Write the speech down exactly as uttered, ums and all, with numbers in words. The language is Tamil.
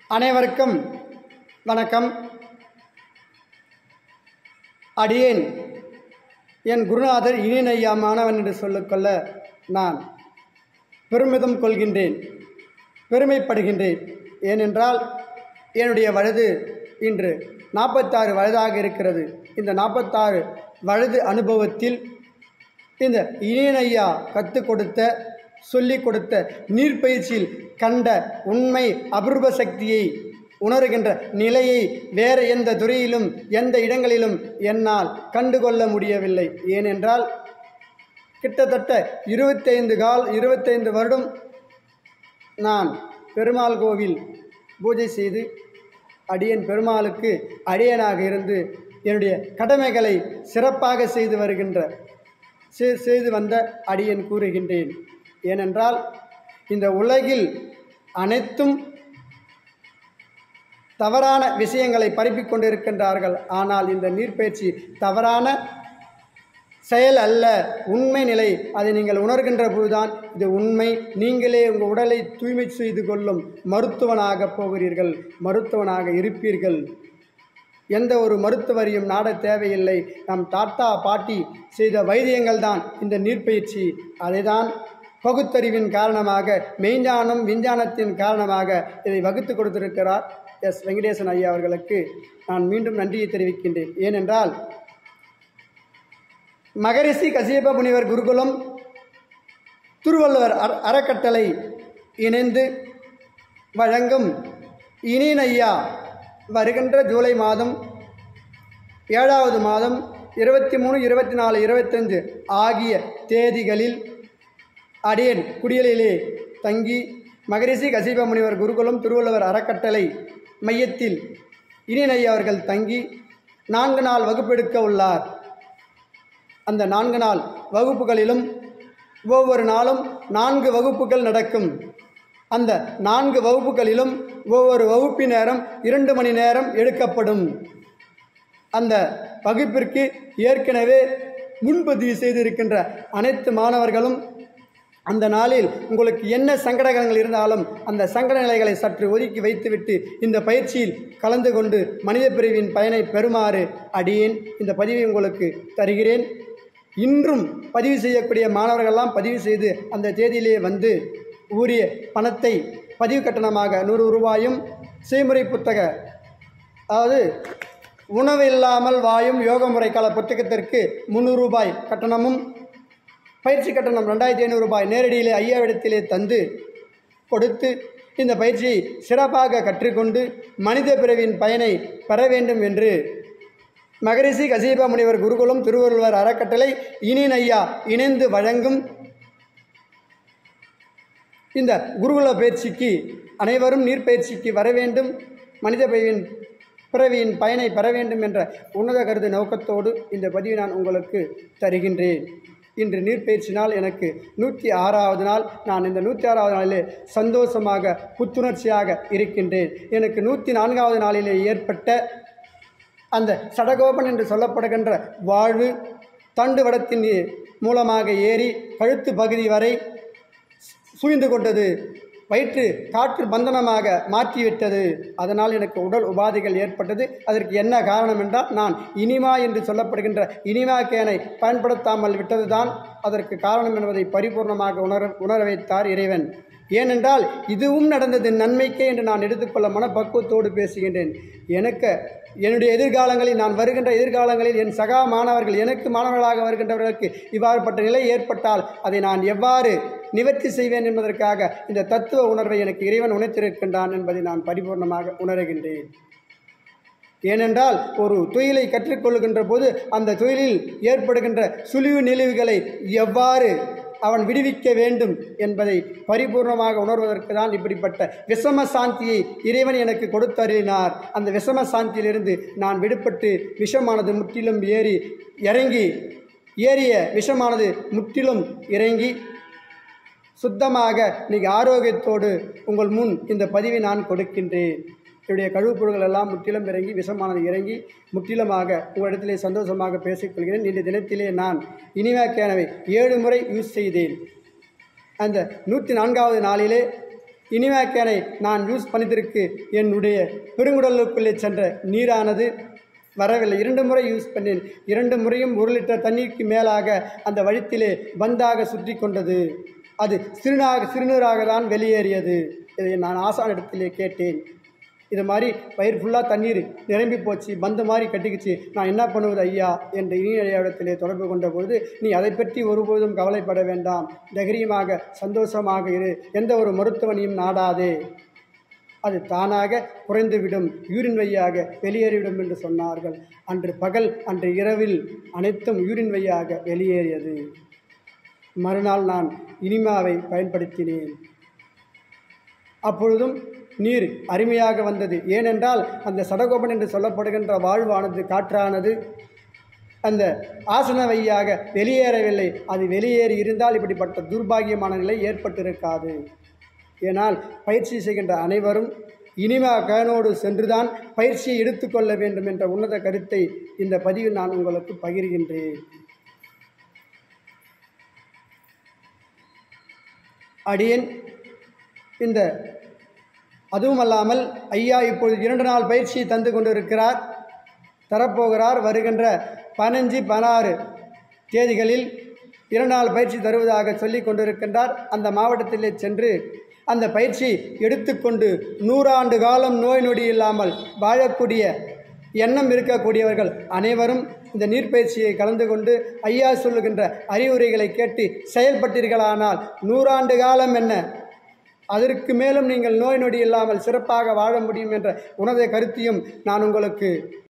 அனைவருக்கும் வணக்கம். அடியேன் என் குருநாதர் இனியன் ஐயா மாணவன் என்று சொல்லிக்கொள்ள நான் பெருமிதம் கொள்கின்றேன், பெருமைப்படுகின்றேன். ஏனென்றால் என்னுடைய வயது இன்று நாற்பத்தாறு வயதாக இருக்கிறது. இந்த நாற்பத்தாறு வயது அனுபவத்தில் இந்த இனியன் ஐயா கற்றுக் கொடுத்த சொல்லிக் கொடுத்த நீர்ப்பயிற்சியில் கண்ட உண்மை அபூர்வ சக்தியை உணர்கின்ற நிலையை வேறு எந்த துறையிலும் எந்த இடங்களிலும் என்னால் கண்டுகொள்ள முடியவில்லை. ஏனென்றால் கிட்டத்தட்ட இருபத்தைந்து கால் இருபத்தைந்து வருடம் நான் பெருமாள் கோவில் பூஜை செய்து அடியேன் பெருமாளுக்கு அடியேனாக இருந்து என்னுடைய கடமைகளை சிறப்பாக செய்து வருகின்ற செய்து வந்த அடியேன் கூறுகின்றேன். ஏனென்றால் இந்த உலகில் அனைத்தும் தவறான விஷயங்களை பரப்பிக் கொண்டிருக்கின்றார்கள். ஆனால் இந்த நீர்ப்பயிற்சி தவறான செயல் அல்ல, உண்மை நிலை. அதை நீங்கள் உணர்கின்ற போதுதான் இது உண்மை. நீங்களே உங்கள் உடலை தூய்மை செய்து கொள்ளும் மருத்துவனாக போகிறீர்கள், மருத்துவனாக இருப்பீர்கள். எந்த ஒரு மருத்துவரையும் நாட தேவையில்லை. நம் தாத்தா பாட்டி செய்த வைத்தியங்கள் தான் இந்த நீர்ப்பயிற்சி. அதை தான் பகுத்தறிவின் காரணமாக, மெய்ஞானம் விஞ்ஞானத்தின் காரணமாக இதை வகுத்து கொடுத்திருக்கிறார் எஸ் வெங்கடேசன் ஐயா அவர்களுக்கு நான் மீண்டும் நன்றியை தெரிவிக்கின்றேன். ஏனென்றால் மகரிஷி கசியப்ப முனிவர் குருகுலம் திருவள்ளுவர் அறக்கட்டளை இணைந்து வழங்கும் இனியன் ஐயா வருகின்ற ஜூலை மாதம் ஏழாவது மாதம் இருபத்தி மூணு இருபத்தி நாலு இருபத்தஞ்சு ஆகிய தேதிகளில் அடியேன் குடியலிலே தங்கி மகரிஷி கசியப்ப முனிவர் குருகுலம் திருவள்ளுவர் அறக்கட்டளை மையத்தில் இனியன் ஐயா அவர்கள் தங்கி நான்கு நாள் வகுப்பெடுக்க உள்ளார். அந்த நான்கு நாள் வகுப்புகளிலும் ஒவ்வொரு நாளும் நான்கு வகுப்புகள் நடக்கும். அந்த நான்கு வகுப்புகளிலும் ஒவ்வொரு வகுப்பு நேரம் இரண்டு மணி நேரம் எடுக்கப்படும். அந்த வகுப்பிற்கு ஏற்கனவே முன்பதிவு செய்திருக்கின்ற அனைத்து மாணவர்களும் அந்த நாளில் உங்களுக்கு என்ன சங்கடங்கள் இருந்தாலும் அந்த சங்கட நிலைகளை சற்று ஒதுக்கி வைத்துவிட்டு இந்த பயிற்சியில் கலந்து கொண்டு மனித பிரிவின் பயனை பெறுமாறு அடியேன் இந்த பதிவை உங்களுக்கு தருகிறேன். இன்றும் பதிவு செய்யக்கூடிய மாணவர்களெல்லாம் பதிவு செய்து அந்த தேதியிலே வந்து உரிய பணத்தை பதிவு கட்டணமாக நூறு ரூபாயும், செய்முறை புத்தக அதாவது உணவு இல்லாமல் வாயும் யோக முறைக்கால புத்தகத்திற்கு முந்நூறு ரூபாய் கட்டணமும், பயிற்சி கட்டணம் ரெண்டாயிரத்தி ஐநூறு ரூபாய் நேரடியிலே ஐயாவிடத்திலே தந்து கொடுத்து இந்த பயிற்சியை சிறப்பாக கற்றுக்கொண்டு மனித பிறவின் பயனை பெற வேண்டும் என்று மகரிஷி கசியப்ப முனிவர் குருகுலம் திருவள்ளுவர் அறக்கட்டளை இனியன் ஐயா இணைந்து வழங்கும் இந்த குருகுல பயிற்சிக்கு அனைவரும் நீர்ப்பயிற்சிக்கு வர வேண்டும், மனித பிறவின் பிறவியின் பயனை பெற வேண்டும் என்ற உன்னத கருத்து நோக்கத்தோடு இந்த பதிவை நான் உங்களுக்கு தருகின்றேன். இன்று நீர்ப்பயிற்சி நாள் எனக்கு நூற்றி ஆறாவது நாள். நான் இந்த நூற்றி ஆறாவது நாளிலே சந்தோஷமாக புத்துணர்ச்சியாக இருக்கின்றேன். எனக்கு நூற்றி நான்காவது நாளிலே ஏற்பட்ட அந்த சடகோபன் என்று சொல்லப்படுகின்ற வாழ்வு தண்டு வடத்தின் மூலமாக ஏறி கழுத்து பகுதி வரை சூழ்ந்து கொண்டது. வயிற்று காற்று பந்தனமாக மாற்றிவிட்டது. அதனால் எனக்கு உடல் உபாதைகள் ஏற்பட்டது. அதற்கு என்ன காரணம் என்றால் நான் இனிமா என்று சொல்லப்படுகின்ற இனிமா கேனை பயன்படுத்தாமல் விட்டதுதான் அதற்கு காரணம் என்பதை பரிபூர்ணமாக உணர உணர வைத்தார் இறைவன். ஏனென்றால் இதுவும் நடந்தது நன்மைக்கே என்று நான் எடுத்துக்கொள்ள மனப்பக்குவத்தோடு பேசுகின்றேன். எனக்கு என்னுடைய எதிர்காலங்களில் நான் வருகின்ற எதிர்காலங்களில் என் சகா மாணவர்கள் எனக்கு மாணவர்களாக வருகின்றவர்களுக்கு இவ்வாறுபட்ட நிலை ஏற்பட்டால் அதை நான் எவ்வாறு நிவர்த்தி செய்வேன் என்பதற்காக இந்த தத்துவ உணர்வை எனக்கு இறைவன் உணர்த்திருக்கின்றான் என்பதை நான் பரிபூர்ணமாக உணர்கின்றேன். ஏனென்றால் ஒரு தொழிலை கற்றுக்கொள்கின்ற போது அந்த தொழிலில் ஏற்படுகின்ற சுழிவு நிலைவுகளை எவ்வாறு அவன் விடுவிக்க வேண்டும் என்பதை பரிபூர்ணமாக உணர்வதற்கு தான் இப்படிப்பட்ட விஷம சாந்தியை இறைவன் எனக்கு கொடுத்தருளினார். அந்த விஷம சாந்தியிலிருந்து நான் விடுபட்டு விஷமானது முற்றிலும் ஏறி இறங்கி ஏறிய விஷமானது முற்றிலும் இறங்கி சுத்தமாக இன்னைக்கு ஆரோக்கியத்தோடு உங்கள் முன் இந்த பதிவை நான் கொடுக்கின்றேன். என்னுடைய கழுவுப்பொருள்கள் எல்லாம் முற்றிலும் இறங்கி விஷமானது இறங்கி முற்றிலுமாக உங்களிடத்திலே சந்தோஷமாக பேசிக்கொள்கிறேன். இன்றைய தினத்திலே நான் இனிமா கேனவை ஏழு முறை யூஸ் செய்தேன். அந்த நூற்றி நான்காவது நாளிலே இனிமேக்கேனை நான் யூஸ் பண்ணியதற்கு என்னுடைய பெருங்குடலுக்குள்ளே சென்ற நீரானது வரவில்லை. இரண்டு முறை யூஸ் பண்ணேன். இரண்டு முறையும் ஒரு லிட்டர் தண்ணீருக்கு மேலாக அந்த வழித்திலே பந்தாக சுற்றி கொண்டது. அது சிறுநாக சிறுநீராக தான் வெளியேறியது. இதை நான் ஆசானிடத்திலே கேட்டேன். இது மாதிரி பயிர் ஃபுல்லாக தண்ணீர் நிரம்பி போச்சு, பந்து மாதிரி கட்டிக்கிச்சு, நான் என்ன பண்ணுவது ஐயா என்று இனியடையாவிடத்திலே தொடர்பு கொண்ட பொழுது, நீ அதை பற்றி ஒருபோதும் கவலைப்பட வேண்டாம், தைரியமாக சந்தோஷமாக இரு, எந்த ஒரு மருத்துவனையும் நாடாதே, அது தானாக குறைந்துவிடும், யூரின் வழியாக வெளியேறிவிடும் என்று சொன்னார்கள். அன்று பகல் அன்று இரவில் அனைத்தும் யூரின் வழியாக வெளியேறியது. மறுநாள் நான் இனிமாவை பயன்படுத்தினேன். அப்பொழுதும் நீர் அருமையாக வந்தது. ஏனென்றால் அந்த சடகோபன் என்று சொல்லப்படுகின்ற வாழ்வானது காற்றானது அந்த ஆசன வழியாக வெளியேறவில்லை. அது வெளியேறி இருந்தால் இப்படிப்பட்ட துர்பாகியமான நிலை ஏற்பட்டிருக்காது. ஏனால் பயிற்சி செய்கின்ற அனைவரும் இனிமா கனோடு சென்றுதான் பயிற்சியை எடுத்துக்கொள்ள வேண்டும் என்ற உன்னத கருத்தை இந்த பதிவில் நான் உங்களுக்கு பகிர்கின்றேன். அடியேன் இந்த அதுவும் அல்லாமல் ஐயா இப்பொழுது இரண்டு நாள் பயிற்சியை தந்து கொண்டிருக்கிறார், தரப்போகிறார். வருகின்ற பதினஞ்சு பதினாறு தேதிகளில் இரண்டு நாள் பயிற்சி தருவதாக சொல்லி கொண்டிருக்கின்றார். அந்த மாவட்டத்திலே சென்று அந்த பயிற்சி எடுத்துக்கொண்டு நூறாண்டு காலம் நோய் நொடி இல்லாமல் வாழக்கூடிய எண்ணம் இருக்கக்கூடியவர்கள் அனைவரும் இந்த நீர்ப்பயிற்சியை கலந்து கொண்டு ஐயா சொல்லுகின்ற அறிவுரைகளை கேட்டு செயல்பட்டீர்களானால் நூறாண்டு காலம் என்ன, அதற்கு மேலும் நீங்கள் நோய் நொடி இல்லாமல் சிறப்பாக வாழ முடியும் என்ற உணர்வை கருத்தையும் நான் உங்களுக்கு